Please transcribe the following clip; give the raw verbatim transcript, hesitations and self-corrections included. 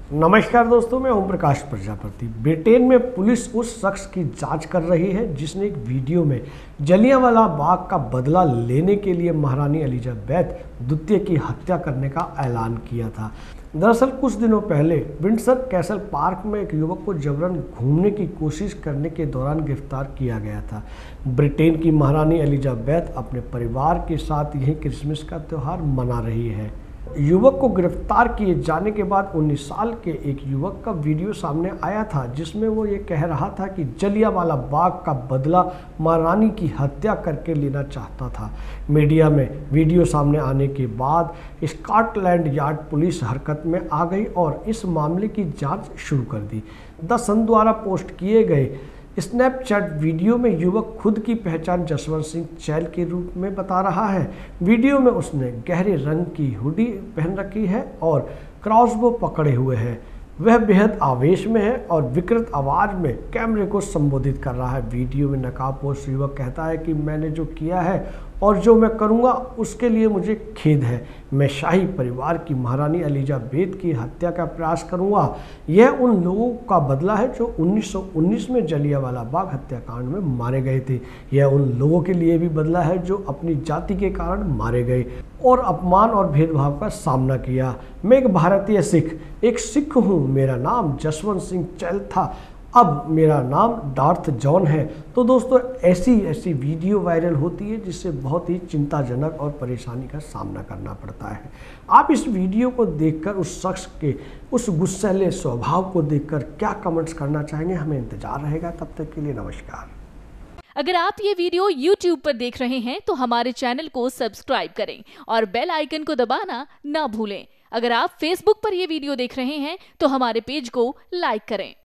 नमस्कार दोस्तों, मैं ओम प्रकाश प्रजापति। ब्रिटेन में पुलिस उस शख्स की जांच कर रही है जिसने एक वीडियो में जलियांवाला बाग का बदला लेने के लिए महारानी एलिजाबेथ द्वितीय की हत्या करने का ऐलान किया था। दरअसल कुछ दिनों पहले विंडसर कैसल पार्क में एक युवक को जबरन घूमने की कोशिश करने के दौरान गिरफ्तार किया गया था। ब्रिटेन की महारानी एलिजाबेथ अपने परिवार के साथ यही क्रिसमस का त्यौहार मना रही है। युवक को गिरफ्तार किए जाने के बाद उन्नीस साल के एक युवक का वीडियो सामने आया था जिसमें वो ये कह रहा था कि जलियांवाला बाग का बदला महारानी की हत्या करके लेना चाहता था। मीडिया में वीडियो सामने आने के बाद स्कॉटलैंड यार्ड पुलिस हरकत में आ गई और इस मामले की जांच शुरू कर दी। द सन द्वारा पोस्ट किए गए स्नैपचैट वीडियो में युवक खुद की पहचान जसवंत सिंह चैल के रूप में बता रहा है। वीडियो में उसने गहरे रंग की हुडी पहन रखी है और क्रॉसबो पकड़े हुए है। वह बेहद आवेश में है और विकृत आवाज में कैमरे को संबोधित कर रहा है। वीडियो में नकाबपोश युवक कहता है कि मैंने जो किया है और जो मैं करूंगा उसके लिए मुझे खेद है। मैं शाही परिवार की महारानी एलिजाबेथ की हत्या का प्रयास करूंगा। यह उन लोगों का बदला है जो उन्नीस सौ उन्नीस में जलियांवाला बाग हत्याकांड में मारे गए थे। यह उन लोगों के लिए भी बदला है जो अपनी जाति के कारण मारे गए और अपमान और भेदभाव का सामना किया। मैं एक भारतीय सिख एक सिख हूँ। मेरा नाम जसवंत सिंह चैल था, अब मेरा नाम डार्थ जॉन है। तो दोस्तों, ऐसी ऐसी वीडियो वायरल होती है जिससे बहुत ही चिंताजनक और परेशानी का सामना करना पड़ता है। आप इस वीडियो को देखकर उस शख्स के उस गुस्सैले स्वभाव को देखकर क्या कमेंट्स करना चाहेंगे, हमें इंतजार रहेगा। तब तक के लिए नमस्कार। अगर आप ये वीडियो YouTube पर देख रहे हैं तो हमारे चैनल को सब्सक्राइब करें और बेल आइकन को दबाना ना भूलें। अगर आप Facebook पर ये वीडियो देख रहे हैं तो हमारे पेज को लाइक करें।